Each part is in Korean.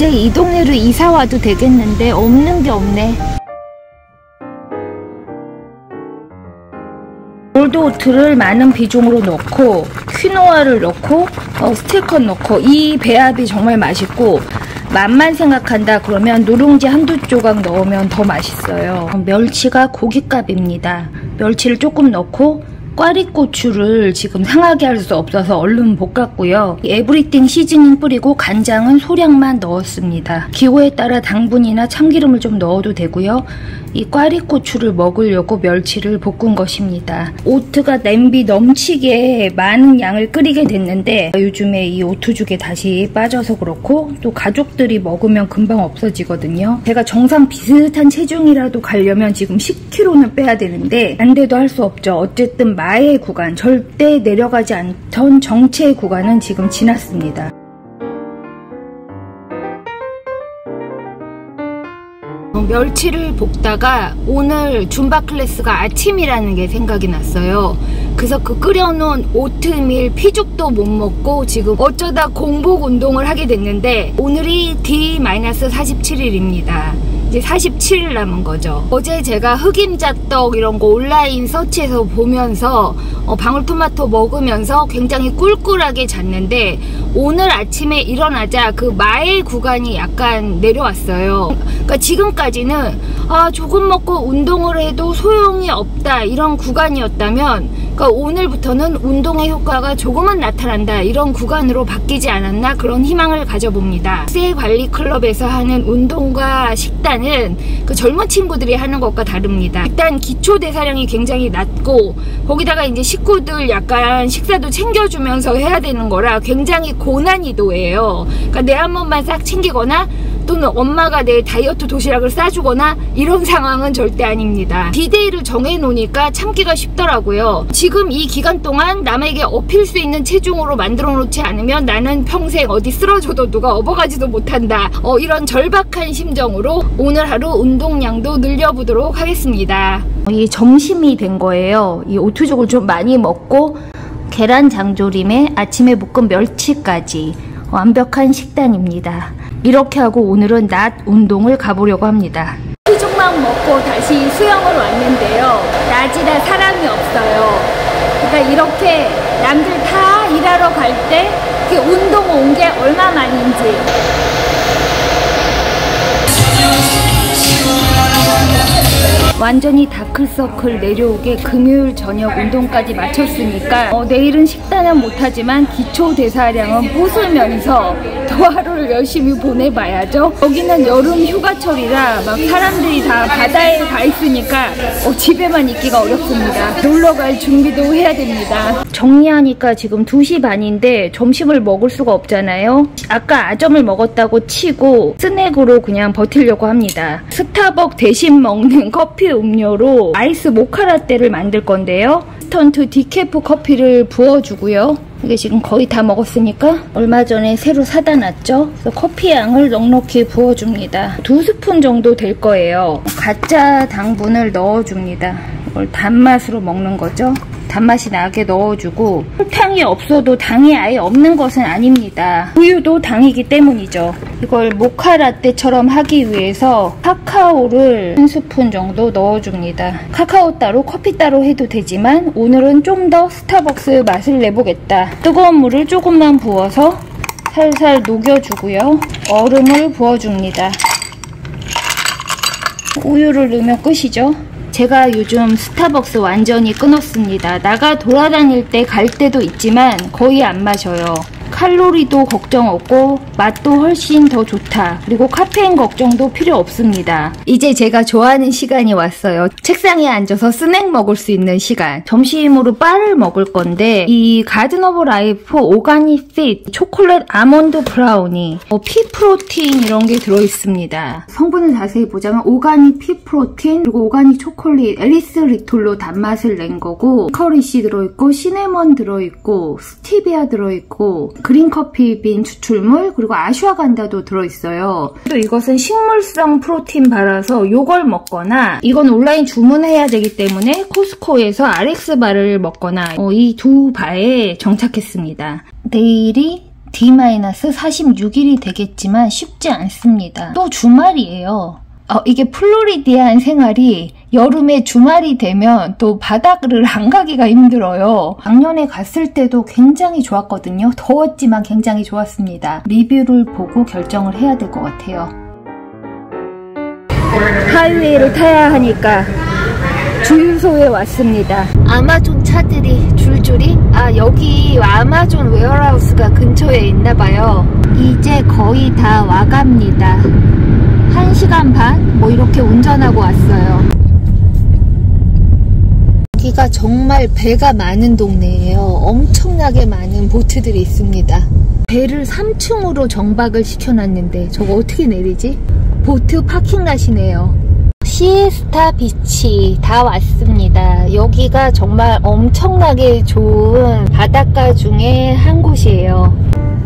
이 동네로 이사 와도 되겠는데 없는 게 없네. 올드오트를 많은 비중으로 넣고 퀴노아를 넣고 스틸컷 넣고 이 배합이 정말 맛있고 맛만 생각한다 그러면 누룽지 한두 조각 넣으면 더 맛있어요. 멸치가 고깃값입니다. 멸치를 조금 넣고 꽈리고추를 지금 상하게 할 수 없어서 얼른 볶았고요. 에브리띵 시즈닝 뿌리고 간장은 소량만 넣었습니다. 기호에 따라 당분이나 참기름을 좀 넣어도 되고요. 이 꽈리고추를 먹으려고 멸치를 볶은 것입니다. 오트가 냄비 넘치게 많은 양을 끓이게 됐는데 요즘에 이 오트죽에 다시 빠져서 그렇고 또 가족들이 먹으면 금방 없어지거든요. 제가 정상 비슷한 체중이라도 가려면 지금 10kg는 빼야 되는데 안 돼도 할 수 없죠. 어쨌든 마의 구간, 절대 내려가지 않던 정체의 구간은 지금 지났습니다. 멸치를 볶다가 오늘 줌바 클래스가 아침이라는 게 생각이 났어요. 그래서 그 끓여놓은 오트밀 피죽도 못 먹고 지금 어쩌다 공복 운동을 하게 됐는데 오늘이 D-47일입니다. 이제 47일 남은 거죠. 어제 제가 흑임자떡 이런 거 온라인 서치해서 보면서 방울토마토 먹으면서 굉장히 꿀꿀하게 잤는데 오늘 아침에 일어나자 그 마의 구간이 약간 내려왔어요. 그러니까 지금까지는 조금 먹고 운동을 해도 소용이 없다 이런 구간이었다면 그러니까 오늘부터는 운동의 효과가 조금은 나타난다 이런 구간으로 바뀌지 않았나 그런 희망을 가져봅니다. 국세관리클럽에서 하는 운동과 식단은 그 젊은 친구들이 하는 것과 다릅니다. 일단 기초대사량이 굉장히 낮고 거기다가 이제 식구들 약간 식사도 챙겨주면서 해야 되는 거라 굉장히 고난이도예요. 그러니까 내 한 번만 싹 챙기거나 또는 엄마가 내 다이어트 도시락을 싸주거나 이런 상황은 절대 아닙니다. 디데이를 정해놓으니까 참기가 쉽더라고요. 지금 이 기간 동안 남에게 업힐 수 있는 체중으로 만들어 놓지 않으면 나는 평생 어디 쓰러져도 누가 업어가지도 못한다. 이런 절박한 심정으로 오늘 하루 운동량도 늘려보도록 하겠습니다. 이게 점심이 된 거예요. 이 오트죽을 좀 많이 먹고 계란 장조림에 아침에 볶은 멸치까지 완벽한 식단입니다. 이렇게 하고 오늘은 낮 운동을 가보려고 합니다. 오트죽만 먹고 다시 수영을 왔는데요. 낮이라 사람이 없어요. 그러니까 이렇게 남들 다 일하러 갈 때 운동 온 게 얼마 만인지. 완전히 다크서클 내려오게 금요일 저녁 운동까지 마쳤으니까 내일은 식단은 못하지만 기초대사량은 부수면서 또 하루를 열심히 보내봐야죠. 여기는 여름 휴가철이라 막 사람들이 다 바다에 가 있으니까 집에만 있기가 어렵습니다. 놀러갈 준비도 해야 됩니다. 정리하니까 지금 2시 반인데 점심을 먹을 수가 없잖아요. 아까 아점을 먹었다고 치고 스낵으로 그냥 버티려고 합니다. 스타벅 대신 먹는 커피 음료로 아이스 모카라떼를 만들 건데요. 인스턴트 디캐프 커피를 부어주고요. 이게 지금 거의 다 먹었으니까 얼마 전에 새로 사다 놨죠. 그래서 커피 양을 넉넉히 부어줍니다. 2스푼 정도 될 거예요. 가짜 당분을 넣어줍니다. 이걸 단맛으로 먹는 거죠. 단맛이 나게 넣어주고 설탕이 없어도 당이 아예 없는 것은 아닙니다. 우유도 당이기 때문이죠. 이걸 모카라떼처럼 하기 위해서 카카오를 1스푼 정도 넣어줍니다. 카카오 따로 커피 따로 해도 되지만 오늘은 좀 더 스타벅스 맛을 내보겠다. 뜨거운 물을 조금만 부어서 살살 녹여주고요. 얼음을 부어줍니다. 우유를 넣으면 끝이죠. 제가 요즘 스타벅스 완전히 끊었습니다. 나가 돌아다닐 때 갈 때도 있지만 거의 안 마셔요. 칼로리도 걱정 없고 맛도 훨씬 더 좋다. 그리고 카페인 걱정도 필요 없습니다. 이제 제가 좋아하는 시간이 왔어요. 책상에 앉아서 스낵 먹을 수 있는 시간. 점심으로 바를 먹을 건데 이 가든 오브 라이프 오가닉 핏 초콜릿 아몬드 브라우니 피 프로틴 이런 게 들어있습니다. 성분을 자세히 보자면 오가닉 피 프로틴 그리고 오가닉 초콜릿 앨리스 리톨로 단맛을 낸 거고 커리씨 들어있고 시네먼 들어있고 스티비아 들어있고 그린커피 빈 추출물 그리고 아슈아간다도 들어있어요. 또 이것은 식물성 프로틴 바라서 요걸 먹거나 이건 온라인 주문해야 되기 때문에 코스코에서 RX 바를 먹거나 이 두 바에 정착했습니다. 데일리 D-46일이 되겠지만 쉽지 않습니다. 또 주말이에요. 이게 플로리디안 생활이 여름에 주말이 되면 또 바다를 안 가기가 힘들어요. 작년에 갔을 때도 굉장히 좋았거든요. 더웠지만 굉장히 좋았습니다. 리뷰를 보고 결정을 해야 될 것 같아요. 하이웨이를 타야 하니까 주유소에 왔습니다. 아마존 차들이 줄줄이? 여기 아마존 웨어하우스가 근처에 있나봐요. 이제 거의 다 와갑니다. 1시간 반? 뭐 이렇게 운전하고 왔어요. 여기가 정말 배가 많은 동네예요. 엄청나게 많은 보트들이 있습니다. 배를 3층으로 정박을 시켜놨는데 저거 어떻게 내리지? 보트 파킹랏이네요. 시에스타 비치 다 왔습니다. 여기가 정말 엄청나게 좋은 바닷가 중에 한 곳이에요.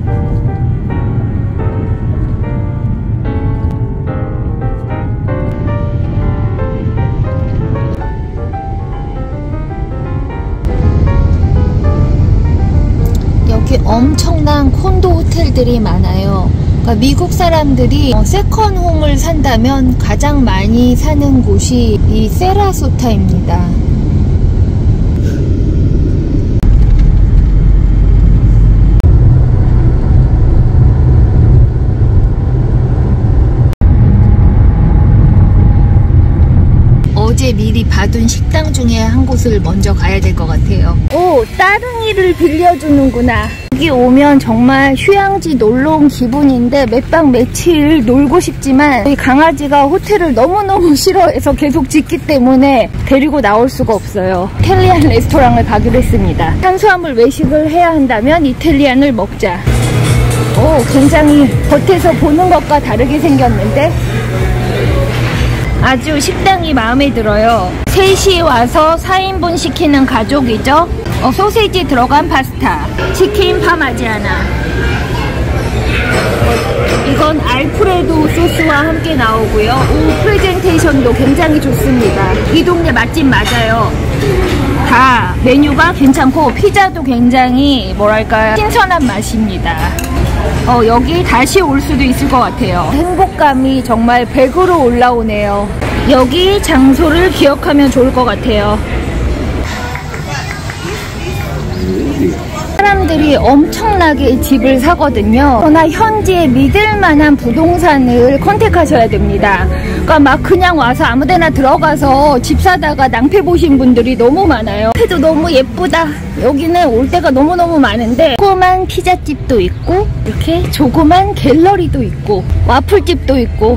여기 엄청난 콘도 호텔들이 많아요. 그러니까 미국 사람들이 세컨홈을 산다면 가장 많이 사는 곳이 이 세라소타입니다. 어제 미리 봐둔 식당 중에 한 곳을 먼저 가야 될 것 같아요. 오, 따릉이를 빌려주는구나. 여기 오면 정말 휴양지 놀러 온 기분인데 몇 박 며칠 놀고 싶지만 저희 강아지가 호텔을 너무너무 싫어해서 계속 짖기 때문에 데리고 나올 수가 없어요. 이탈리안 레스토랑을 가기로 했습니다. 탄수화물 외식을 해야 한다면 이탈리안을 먹자. 오, 굉장히 겉에서 보는 것과 다르게 생겼는데 아주 식당이 마음에 들어요. 3시 와서 4인분 시키는 가족이죠. 소세지 들어간 파스타, 치킨 파마지아나. 이건 알프레도 소스와 함께 나오고요. 오, 프레젠테이션도 굉장히 좋습니다. 이 동네 맛집 맞아요. 다 메뉴가 괜찮고 피자도 굉장히 뭐랄까 신선한 맛입니다. 여기 다시 올 수도 있을 것 같아요. 행복감이 정말 100으로 올라오네요. 여기 장소를 기억하면 좋을 것 같아요. 사람들이 엄청나게 집을 사거든요. 그러나 현지에 믿을 만한 부동산을 컨택하셔야 됩니다. 그러니까 막 그냥 와서 아무데나 들어가서 집 사다가 낭패 보신 분들이 너무 많아요. 그래도 너무 예쁘다. 여기는 올 때가 너무너무 많은데 조그만 피자집도 있고 이렇게 조그만 갤러리도 있고 와플집도 있고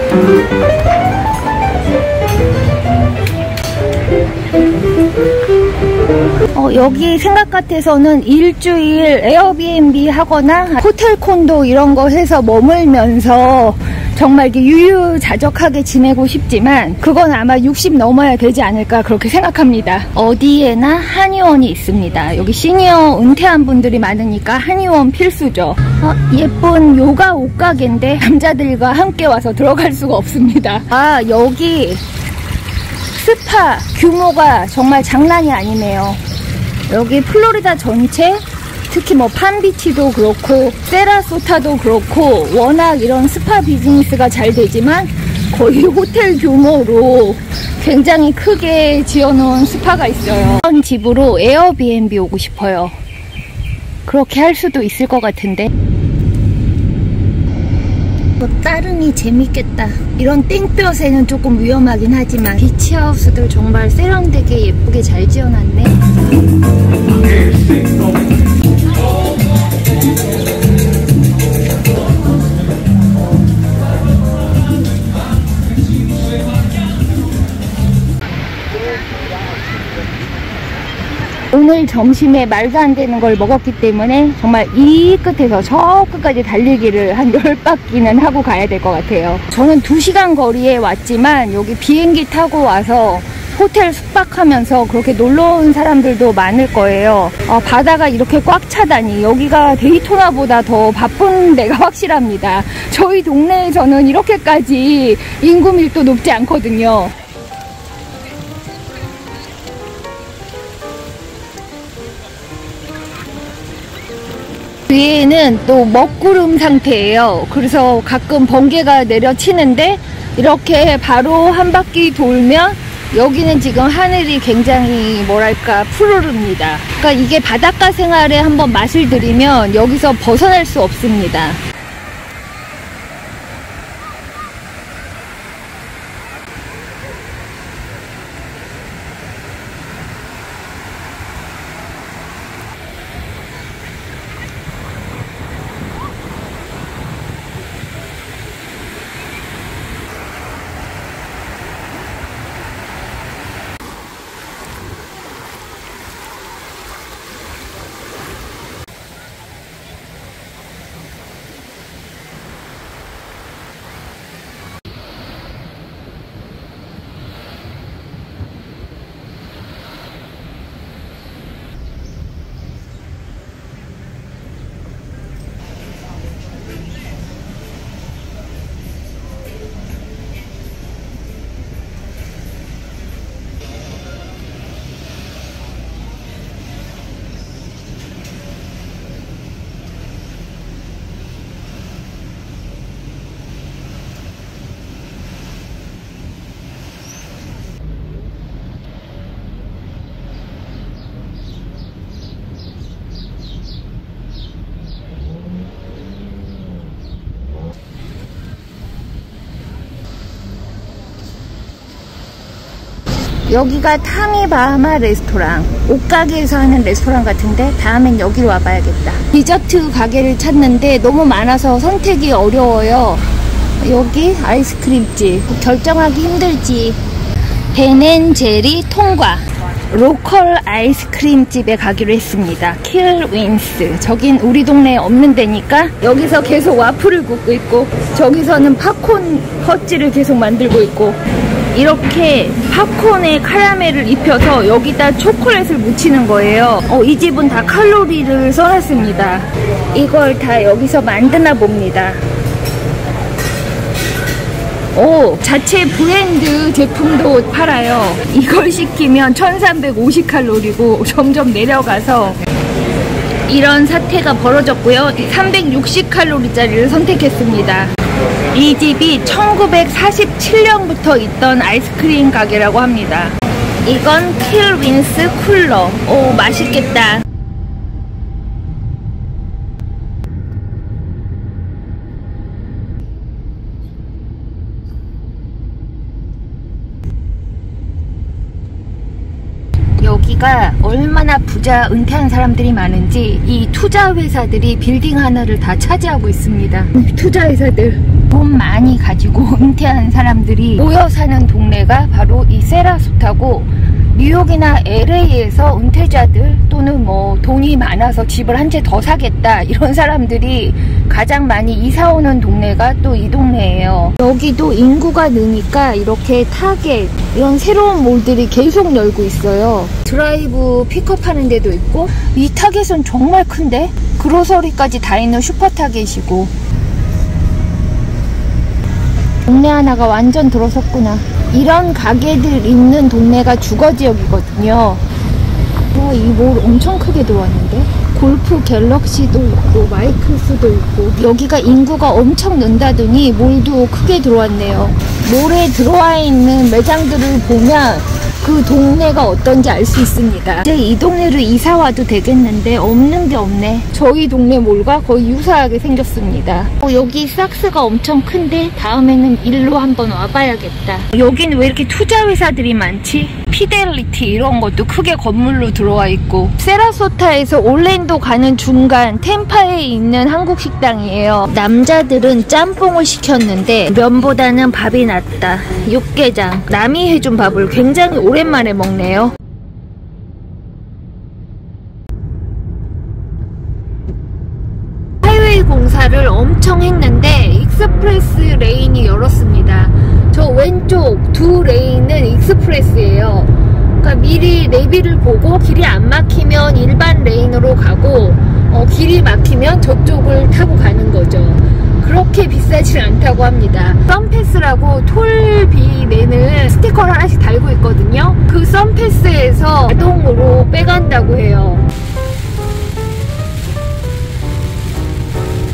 여기 생각 같아서는 일주일 에어비앤비 하거나 호텔 콘도 이런 거 해서 머물면서 정말 이렇게 유유자적하게 지내고 싶지만 그건 아마 60 넘어야 되지 않을까 그렇게 생각합니다. 어디에나 한의원이 있습니다. 여기 시니어 은퇴한 분들이 많으니까 한의원 필수죠. 예쁜 요가 옷가게인데 남자들과 함께 와서 들어갈 수가 없습니다. 여기 스파 규모가 정말 장난이 아니네요. 여기 플로리다 전체 특히 뭐 판비치도 그렇고 세라소타도 그렇고 워낙 이런 스파 비즈니스가 잘 되지만 거의 호텔 규모로 굉장히 크게 지어놓은 스파가 있어요. 이런 집으로 에어비앤비 오고 싶어요. 그렇게 할 수도 있을 것 같은데. 따릉이 재밌겠다. 이런 땡볕에는 조금 위험하긴 하지만 비치하우스들 정말 세련되게 예쁘게 잘 지어놨네. 오늘 점심에 말도 안 되는 걸 먹었기 때문에 정말 이 끝에서 저 끝까지 달리기를 한 10바퀴는 하고 가야 될 것 같아요. 저는 2시간 거리에 왔지만 여기 비행기 타고 와서 호텔 숙박하면서 그렇게 놀러 온 사람들도 많을 거예요. 바다가 이렇게 꽉 차다니 여기가 데이토나보다 더 바쁜 데가 확실합니다. 저희 동네에서는 이렇게까지 인구 밀도 높지 않거든요. 뒤에는 또 먹구름 상태예요. 그래서 가끔 번개가 내려치는데 이렇게 바로 한 바퀴 돌면 여기는 지금 하늘이 굉장히 뭐랄까 푸르릅니다. 그러니까 이게 바닷가 생활에 한번 맛을 들이면 여기서 벗어날 수 없습니다. 여기가 타미바하마 레스토랑, 옷가게에서 하는 레스토랑 같은데 다음엔 여기로 와봐야겠다. 디저트 가게를 찾는데 너무 많아서 선택이 어려워요. 여기 아이스크림집, 결정하기 힘들지. 베넨제리 통과, 로컬 아이스크림집에 가기로 했습니다. 킬윈스. 저긴 우리 동네에 없는 데니까 여기서 계속 와플을 굽고 있고, 저기서는 팝콘 헛지를 계속 만들고 있고, 이렇게 팝콘에 카라멜을 입혀서 여기다 초콜릿을 묻히는 거예요. 이 집은 다 칼로리를 써놨습니다. 이걸 다 여기서 만드나 봅니다. 자체 브랜드 제품도 팔아요. 이걸 시키면 1350칼로리고 점점 내려가서 이런 사태가 벌어졌고요. 360칼로리짜리를 선택했습니다. 이 집이 1947년부터 있던 아이스크림 가게라고 합니다. 이건 킬윈스 쿨러. 오, 맛있겠다. 여기가 얼마나 부자 은퇴한 사람들이 많은지 이 투자 회사들이 빌딩 하나를 다 차지하고 있습니다. 투자 회사들, 돈 많이 가지고 은퇴한 사람들이 모여 사는 동네가 바로 이 세라소타고, 뉴욕이나 LA에서 은퇴자들 또는 뭐 돈이 많아서 집을 한 채 더 사겠다 이런 사람들이 가장 많이 이사 오는 동네가 또 이 동네예요. 여기도 인구가 느니까 이렇게 타겟, 이런 새로운 몰들이 계속 열고 있어요. 드라이브 픽업하는 데도 있고, 이 타겟은 정말 큰데? 그로서리까지 다 있는 슈퍼 타겟이고. 동네 하나가 완전 들어섰구나. 이런 가게들 있는 동네가 주거지역이거든요. 이 몰 엄청 크게 들어왔는데? 골프 갤럭시도 있고 마이클스도 있고, 여기가 인구가 엄청 는다더니 몰도 크게 들어왔네요. 몰에 들어와 있는 매장들을 보면 그 동네가 어떤지 알 수 있습니다. 이제 이 동네를 이사 와도 되겠는데 없는 게 없네. 저희 동네 몰과 거의 유사하게 생겼습니다. 여기 삭스가 엄청 큰데 다음에는 일로 한번 와봐야겠다. 여긴 왜 이렇게 투자 회사들이 많지? 피델리티 이런 것도 크게 건물로 들어와 있고, 세라소타에서 올랜도 가는 중간 템파에 있는 한국 식당이에요. 남자들은 짬뽕을 시켰는데 면보다는 밥이 낫다. 육개장, 남이 해준 밥을 굉장히 오랜만에 먹네요. 하이웨이 공사를 엄청 했는데 익스프레스 레인이 열었습니다. 저 왼쪽 두 레인은 익스프레스예요. 그러니까 미리 내비를 보고 길이 안 막히면 일반 레인으로 가고, 길이 막히면 저쪽을 타고 가는 거죠. 그렇게 비싸지 않다고 합니다. 썬패스라고 톨비 내는 스티커를 하나씩 달고 있거든요. 그 썬패스에서 자동으로 빼간다고 해요.